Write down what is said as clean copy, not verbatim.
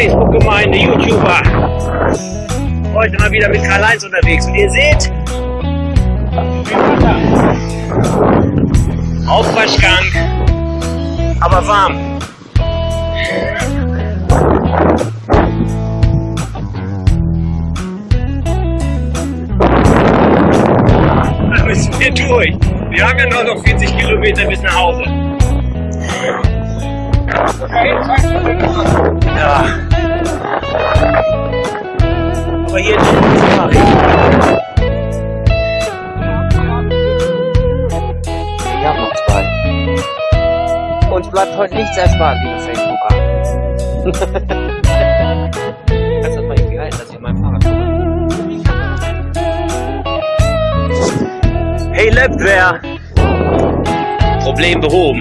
Facebook-Gemeinde, YouTuber. Heute mal wieder mit Karl-Heinz unterwegs. Und ihr seht, Aufwaschgang, aber warm. Da müssen wir durch. Wir haben ja nur noch 40 Kilometer bis nach Hause. Ja. Aber hier ist es mal Regen. Wir haben noch 2. Uns bleibt heute nichts erspart, liebe Facebooker. Kannst du das mal irgendwie halten, dass ich mein Fahrrad komme? Hey Labware! Problem behoben.